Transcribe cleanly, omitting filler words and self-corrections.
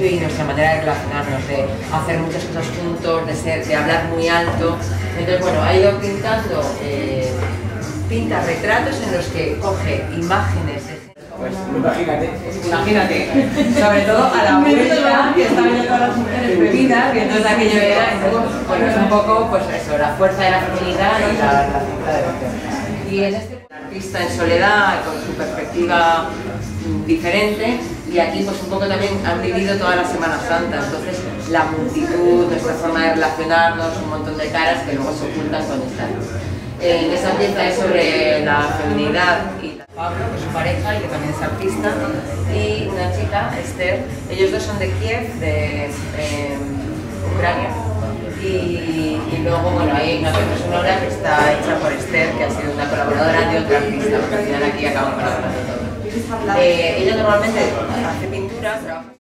y nuestra manera de relacionarnos, de hacer muchas cosas juntos, de hablar muy alto. Entonces, bueno, ha ido pintando, pinta retratos en los que coge imágenes de... Pues imagínate, sobre todo a la abuela que está viendo todas las mujeres bebidas y entonces aquello era, bueno, es un poco pues eso, la fuerza de la feminidad y la fuerza de la mujer. Y en este artista en soledad, con su perspectiva diferente, y aquí pues un poco también han vivido toda la Semana Santa, entonces la multitud, nuestra forma de relacionarnos, un montón de caras que luego se ocultan con esta luz. En esa pieza es sobre la feminidad y Pablo, que es su pareja y que también es artista, y una chica, Esther. Ellos dos son de Kiev, de Ucrania, y luego bueno, hay una pieza sonora que está hecha por Esther, que ha sido una colaboradora de otra artista, porque al final aquí acaban colaborando todos. Ella normalmente hace pinturas, trabaja